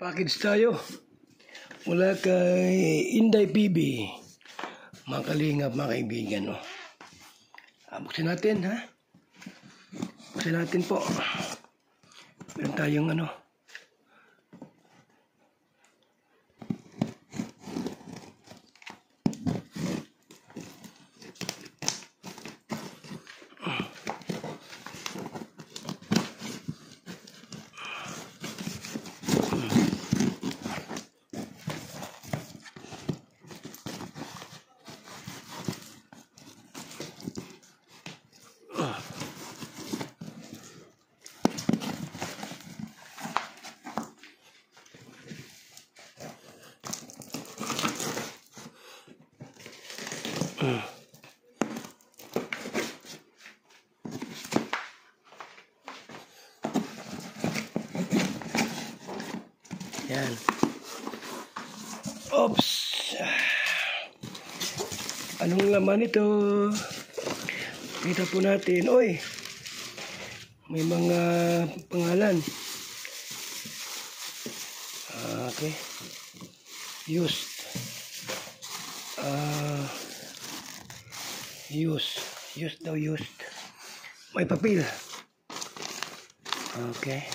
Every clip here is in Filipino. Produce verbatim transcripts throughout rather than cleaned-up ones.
Package tayo mula kay Inday P B. Mga kalingap, mga kaibigan, no? Ah, buksan natin, ha? Buksan natin po. Meron tayong ano. Hmm. Yan. Oops. Anong laman ito? Kita po natin. Oy, may mga pangalan. Okay. Used. Ah... Uh, Used. Used daw, used. May papel. Okay.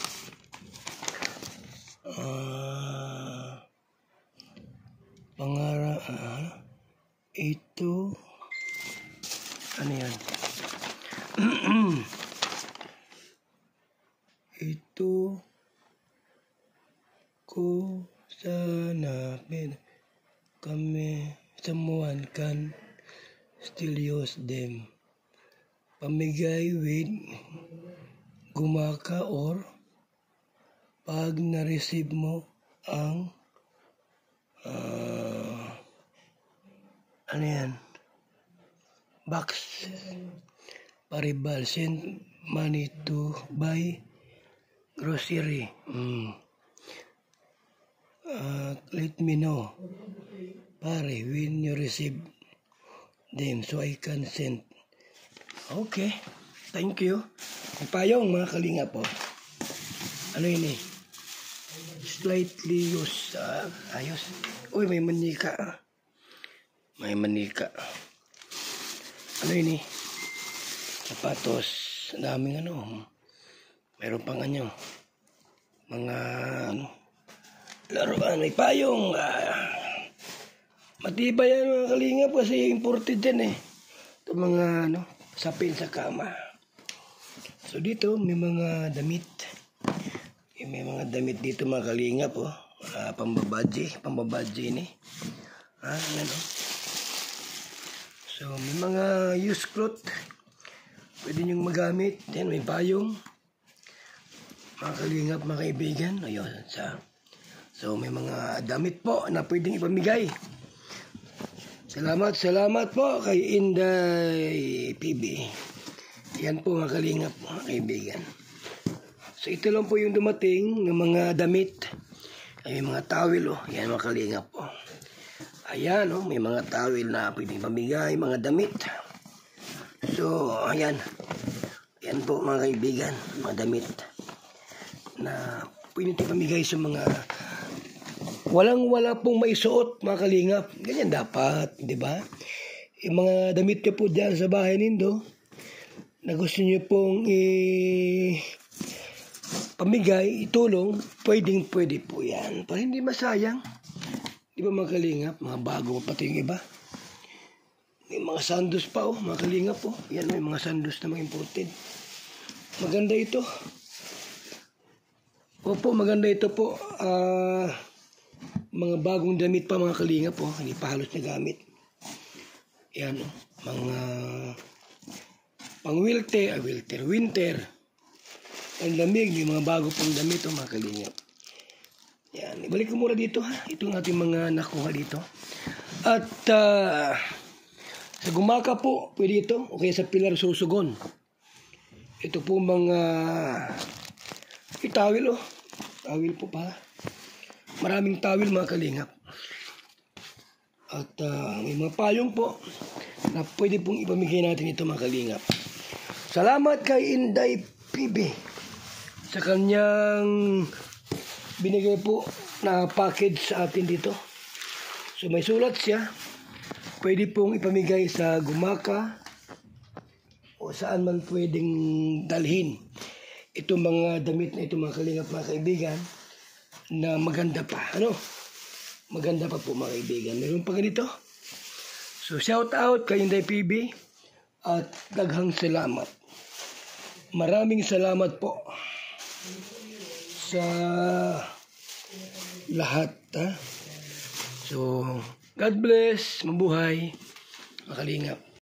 Uh, pangara... Uh, ito... Ano yan? Ito... Ko... Sana... Kami... Someone can... still use them. Pamigay with gumaka or pag na-receive mo ang uh, ano yan? Box. Paribal. Send money to buy grocery. Mm. Uh, let me know. Pare, when you receive them so I can send. Okay. Thank you. May payong, mga kalinga po. Ano yun eh? Slightly used. Uh, ayos. Uy, may manika. May manika. Ano yun eh? Sapatos. Daming ano. Mayroon pang ano. Mga ano. Laruan. May payong. Ah. Matibay yan, mga kalingap, kasi imported yan eh. Ito mga ano, sapin sa kama. So dito may mga damit. May mga damit dito, mga kalingap, oh. Uh, pambabadji, pambabadji ini. Ha, yan oh. So may mga used cloth. Pwede niyong magamit. Yan, may payong. Mga kalingap, mga kaibigan. Ayun, sa. So may mga damit po na pwedeng ipamigay. Salamat, salamat po kay Inday P B. Yan po, mga kalingap, mga kaibigan. So ito lang po yung dumating ng mga damit. Ay, may mga tawil, oh. Yan, mga kalingap po. Ayan, oh, may mga tawil na pwedeng pamigay, mga damit. So, ayan. Yan po, mga kaibigan, mga damit na pwedeng pamigay sa mga walang-wala pong may suot, mga kalingap. Ganyan dapat, di ba? Yung mga damit nyo po dyan sa bahay nindo na gusto nyo pong i pamigay, itulong, pwedeng pwede po yan. Para hindi masayang. Di ba, mga kalingap? Mga bago pati yung iba. May mga sandos pa, oh, mga kalingap, oh. Yan, may mga sandos na mga imported. Maganda ito. Opo, maganda ito po. Ah... Uh, mga bagong damit pa, mga kalingap po, hindi pa halos nagamit. Yan, mga pang winter, ah, winter, winter. Ang lamig, may mga bago pang damit, oh, mga kalingap. Yan, ibalik ko muna dito, ha. Ito ang ating mga nakuha dito. At uh, sa gumaka po, pwede ito, o kaya sa Pilar Susugon. Ito po mga itawil, oh. Tawil po pa. Maraming tawil, mga kalingap. At uh, may mga payong po na pwede pong ipamigay natin ito, mga kalingap. Salamat kay Inday P B sa kanyang binigay po na package sa atin dito. So may sulat siya. Pwede pong ipamigay sa gumaka o saan man pwedeng dalhin itong mga damit na ito, mga kalingap, mga kaibigan, na maganda pa. Ano? Maganda pa po, mga kaibigan. Meron pa ganito. So shout out kay Inday P B at daghang salamat. Maraming salamat po sa lahat. Ha? So, God bless, mabuhay, mga kalingap.